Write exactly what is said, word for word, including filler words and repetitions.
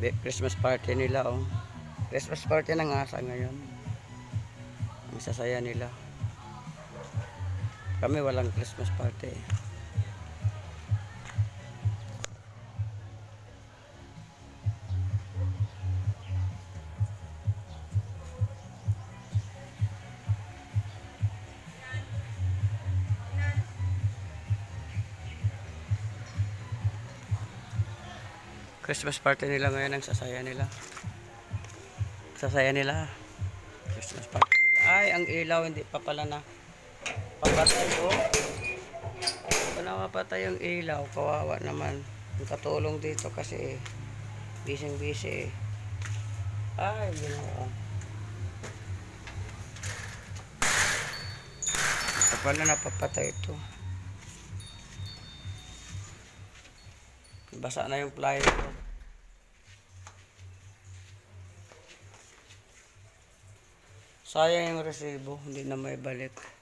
Christmas party nila, oh. Christmas party ng asa ngayon. Ang sasaya nila. Kami walang Christmas party. Christmas party nila ngayon ang sasaya nila. Sasaya nila. Christmas party nila. Ay, ang ilaw hindi pa pala na papatay, oh. Hindi pa na mapatay yung ilaw. Kawawa naman. Yung katulong dito kasi bising busy. Ay, yun, oh. Hindi pa pala napapatay ito. Basa na yung plywood. Sayang yung resibo, hindi na may balik.